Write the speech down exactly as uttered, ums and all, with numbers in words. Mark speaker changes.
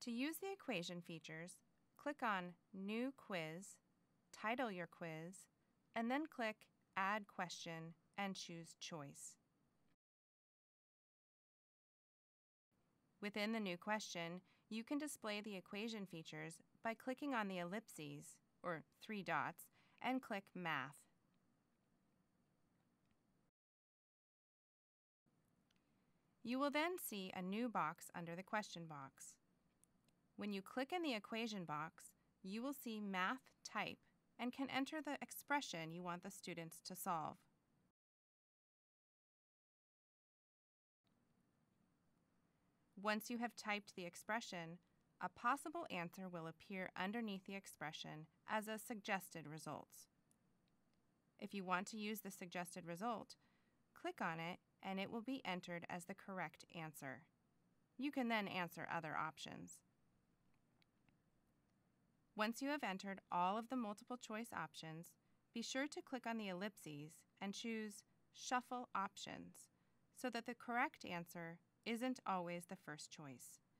Speaker 1: To use the equation features, click on New Quiz, title your quiz, and then click Add Question and choose Choice. Within the new question, you can display the equation features by clicking on the ellipses, or three dots, and click Math. You will then see a new box under the question box. When you click in the equation box, you will see Math Type and can enter the expression you want the students to solve. Once you have typed the expression, a possible answer will appear underneath the expression as a suggested result. If you want to use the suggested result, click on it and it will be entered as the correct answer. You can then answer other options. Once you have entered all of the multiple choice options, be sure to click on the ellipses and choose Shuffle Options so that the correct answer isn't always the first choice.